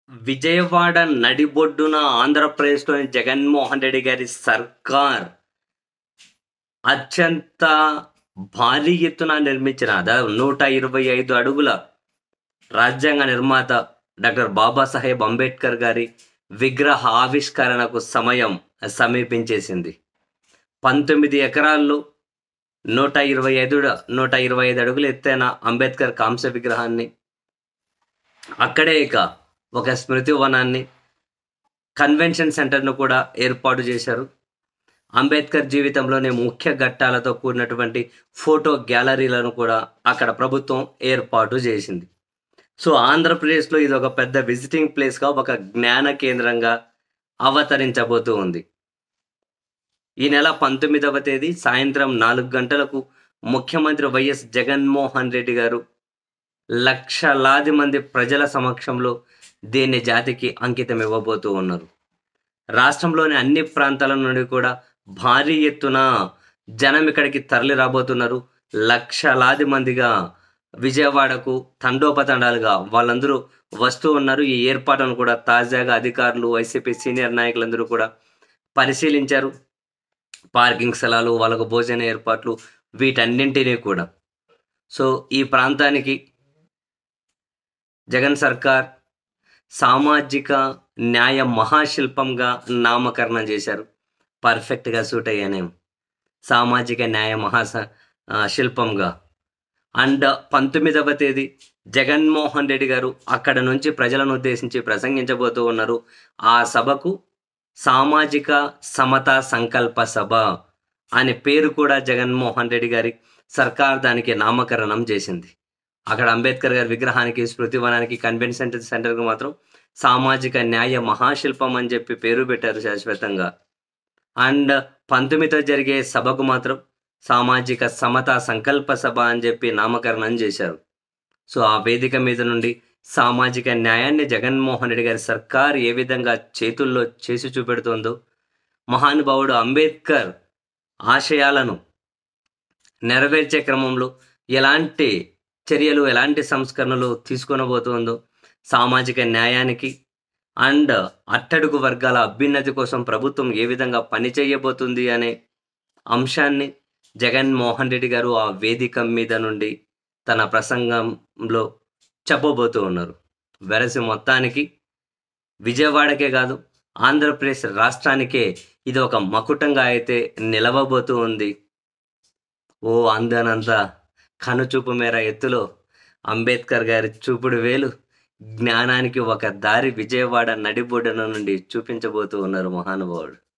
విజయవాడ నడిబొడ్డున ఆంధ్రప్రదేశ్‌లోని జగన్మోహన్ రెడ్డి గారి సర్కార్ అత్యంత భారీ ఎత్తున నిర్మించిన 125 అడుగుల రాజ్యాంగ నిర్మాత డాక్టర్ బాబాసాహెబ్ అంబేద్కర్ గారి విగ్రహ ఆవిష్కరణకు సమయం సమీపించేసింది. 19 ఎకరాల్లో 125 అడుగులు ఎత్తైన అంబేద్కర్ కాంస్య విగ్రహాన్ని, అక్కడే ఒక స్మృతి వనాన్ని, కన్వెన్షన్ సెంటర్ను కూడా ఏర్పాటు చేశారు. అంబేద్కర్ జీవితంలోని ముఖ్య ఘట్టాలతో కూడినటువంటి ఫోటో గ్యాలరీలను కూడా అక్కడ ప్రభుత్వం ఏర్పాటు చేసింది. సో ఆంధ్రప్రదేశ్లో ఇది ఒక పెద్ద విజిటింగ్ ప్లేస్గా, ఒక జ్ఞాన కేంద్రంగా అవతరించబోతూ ఉంది. ఈ నెల 19వ తేదీ సాయంత్రం 4 గంటలకు ముఖ్యమంత్రి వైఎస్ జగన్మోహన్ రెడ్డి గారు లక్షలాది మంది ప్రజల సమక్షంలో దీన్ని జాతికి అంకితం ఇవ్వబోతూ ఉన్నారు. రాష్ట్రంలోని అన్ని ప్రాంతాల నుండి కూడా భారీ ఎత్తున జనం ఇక్కడికి తరలి రాబోతున్నారు. లక్షలాది మందిగా విజయవాడకు తండోపతండాలుగా వాళ్ళందరూ వస్తూ ఉన్నారు. ఈ ఏర్పాటును కూడా తాజాగా అధికారులు, వైసీపీ సీనియర్ నాయకులందరూ కూడా పరిశీలించారు. పార్కింగ్ స్థలాలు, వాళ్ళకు భోజన ఏర్పాట్లు, వీటన్నింటినీ కూడా. సో ఈ ప్రాంతానికి జగన్ సర్కార్ సామాజిక న్యాయ మహాశిల్పంగా నామకరణం చేశారు. పర్ఫెక్ట్గా సూట్ అయ్యానే సామాజిక న్యాయ శిల్పంగా. అండ్ 19వ తేదీ జగన్మోహన్ రెడ్డి గారు అక్కడ నుంచి ప్రజలను ఉద్దేశించి ప్రసంగించబోతూ ఉన్నారు. ఆ సభకు సామాజిక సమతా సంకల్ప సభ అనే పేరు కూడా జగన్మోహన్ రెడ్డి గారి సర్కార్ దానికి నామకరణం చేసింది. అక్కడ అంబేద్కర్ గారి విగ్రహానికి, స్మృతివనానికి, కన్వెన్షన్ సెంటర్కి మాత్రం సామాజిక న్యాయ మహాశిల్పం అని చెప్పి పేరు పెట్టారు శాశ్వతంగా. అండ్ 19తో జరిగే సభకు మాత్రం సామాజిక సమతా సంకల్ప సభ అని చెప్పి నామకరణం చేశారు. సో ఆ వేదిక మీద నుండి సామాజిక న్యాయాన్ని జగన్మోహన్ రెడ్డి గారి సర్కార్ ఏ విధంగా చేతుల్లో చేసి చూపెడుతుందో, మహానుభావుడు అంబేద్కర్ ఆశయాలను నెరవేర్చే క్రమంలో ఎలాంటి చర్యలు, ఎలాంటి సంస్కరణలు తీసుకొనబోతుందో, సామాజిక న్యాయానికి అండ్ అట్టడుగు వర్గాల అభ్యున్నతి కోసం ప్రభుత్వం ఏ విధంగా పనిచేయబోతుంది అనే అంశాన్ని జగన్మోహన్ రెడ్డి గారు ఆ వేదిక మీద నుండి తన ప్రసంగంలో చెప్పబోతూ ఉన్నారు. వెరసి మొత్తానికి విజయవాడకే కాదు, ఆంధ్రప్రదేశ్ రాష్ట్రానికే ఇది ఒక మకుటంగా అయితే నిలవబోతూ ఉంది. ఓ అందనంత కనుచూపు మేర ఎత్తులో అంబేద్కర్ గారి చూపుడు వేలు జ్ఞానానికి ఒక దారి విజయవాడ నడిబొడ్డున నుండి చూపించబోతూ ఉన్నారు మహానుభావుడు.